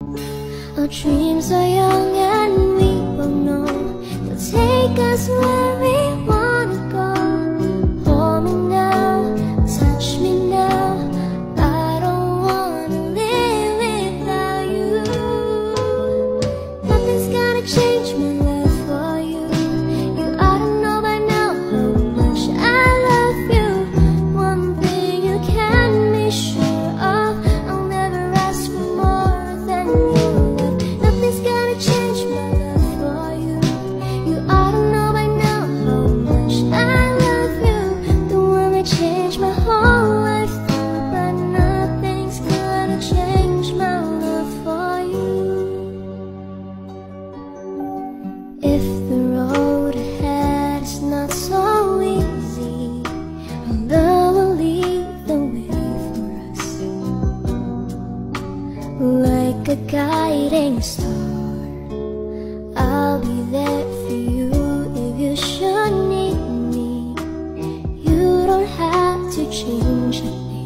Our dreams are young and we both know they'll take us where we wanna go. Hold me now, touch me now, I don't wanna live without you. Nothing's gonna change my love for you. You ought to know by now how much I love you. One thing you can be sure of, I'll never ask for more than you. Nothing's gonna change my love for you. You ought to know by now how much I love you. The one that changed my whole life through, but nothing's gonna change my love for you. If the road ahead is not so easy, our love will lead the way for us, like a guiding star. I'll be there for you if you should need me. You don't have to change a thing.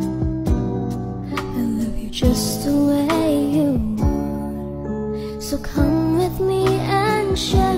I love you just the way you are. So come with me and share